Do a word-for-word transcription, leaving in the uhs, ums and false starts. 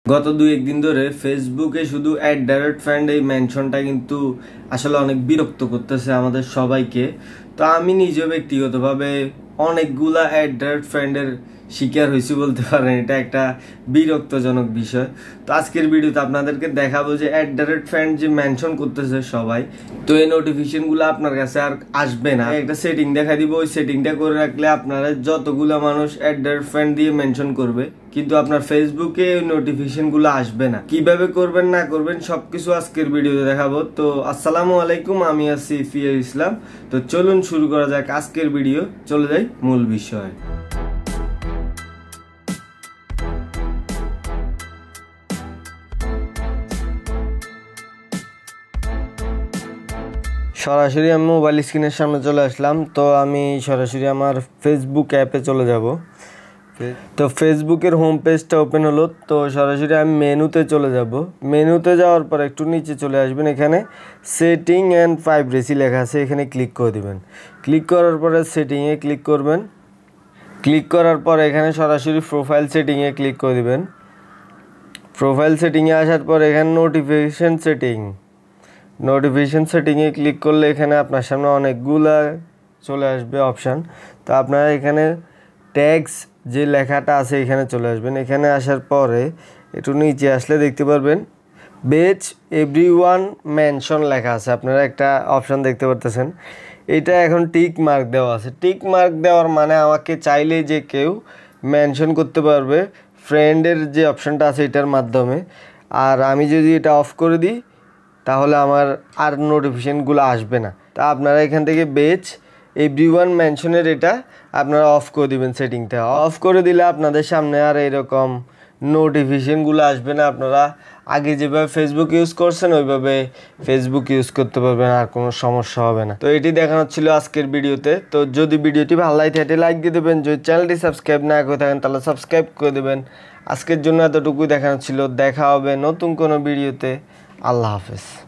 গত দুই একদিন ধরে ফেসবুকে শুধু অ্যাট ডাইরেক্ট ফ্রেন্ড এই মেনশনটা কিন্তু আসলে অনেক বিরক্ত করতেছে আমাদের সবাইকে। তো আমি নিজে ব্যক্তিগতভাবে অনেকগুলা অ্যাট ডাইরেক্ট ফ্রেন্ডের শিকার হয়েছি বলতে পারেন। এটা একটা বিরক্তজনক বিষয়। তো আজকের ভিডিওতে আপনাদেরকে দেখাবো যে অ্যাট ডাইরেক্ট ফ্রেন্ড যে মেনশন করতেছে সবাই, তো এই নোটিফিকেশনগুলো আপনার কাছে আর আসবে না। একটা সেটিং দেখা দিব, ওই সেটিংটা করে রাখলে আপনারা যতগুলা মানুষ অ্যাট ডাইরেক্ট ফ্রেন্ড দিয়ে মেনশন করবে কিন্তু আপনার ফেসবুকে ওই নোটিফিকেশনগুলো আসবে না। কিভাবে করবেন না করবেন সবকিছু আজকের ভিডিওতে দেখাবো। তো আসসালামু আলাইকুম, আমি আছি পিয়াশ ইসলাম। তো চলুন শুরু করা যাক আজকের ভিডিও। চলে যাই মূল বিষয়। সরাসরি আমি মোবাইল স্ক্রিনের সামনে চলে আসলাম। তো আমি সরাসরি আমার ফেসবুক অ্যাপে চলে যাব। তো ফেসবুকের হোম পেজটা ওপেন হলো। তো সরাসরি আমি মেনুতে চলে যাব। মেনুতে যাওয়ার পর একটু নিচে চলে আসবেন, এখানে সেটিং অ্যান্ড প্রাইভেসি লেখা আছে, এখানে ক্লিক করে দিবেন। ক্লিক করার পরে সেটিংয়ে ক্লিক করবেন। ক্লিক করার পর এখানে সরাসরি প্রোফাইল সেটিংয়ে ক্লিক করে দিবেন। প্রোফাইল সেটিংয়ে আসার পর এখানে নোটিফিকেশন সেটিং নোটিফিকেশন সেটিংয়ে ক্লিক করলে এখানে আপনার সামনে অনেকগুলা চলে আসবে অপশান। তো আপনারা এখানে ট্যাগস যে লেখাটা আছে এখানে চলে আসবেন। এখানে আসার পরে একটু নিচে আসলে দেখতে পারবেন বেচ এভরিওয়ান মেনশন লেখা আছে, আপনারা একটা অপশান দেখতে পারতেছেন। এটা এখন টিক মার্ক দেওয়া আছে। টিক মার্ক দেওয়ার মানে আমাকে চাইলে যে কেউ মেনশন করতে পারবে ফ্রেন্ডের যে অপশানটা আছে এটার মাধ্যমে। আর আমি যদি এটা অফ করে দিই তাহলে আমার আর নোটিফিকেশানগুলো আসবে না। তা আপনারা এখান থেকে বেচ এভরিওয়ান মেনশনের এটা আপনারা অফ করে দিবেন। সেটিংটা অফ করে দিলে আপনাদের সামনে আর এরকম নোটিফিকেশানগুলো আসবে না। আপনারা আগে যেভাবে ফেসবুক ইউজ করছেন ওইভাবে ফেসবুক ইউজ করতে পারবেন, আর কোনো সমস্যা হবে না। তো এটি দেখানো ছিল আজকের ভিডিওতে। তো যদি ভিডিওটি ভালো লাগে তাহলে লাইক দিয়ে দেবেন। যদি চ্যানেলটি সাবস্ক্রাইব না করে থাকেন তাহলে সাবস্ক্রাইব করে দেবেন। আজকের জন্য এতটুকুই দেখানো ছিল। দেখা হবে নতুন কোনো ভিডিওতে। আল্লাহ হাফেজ।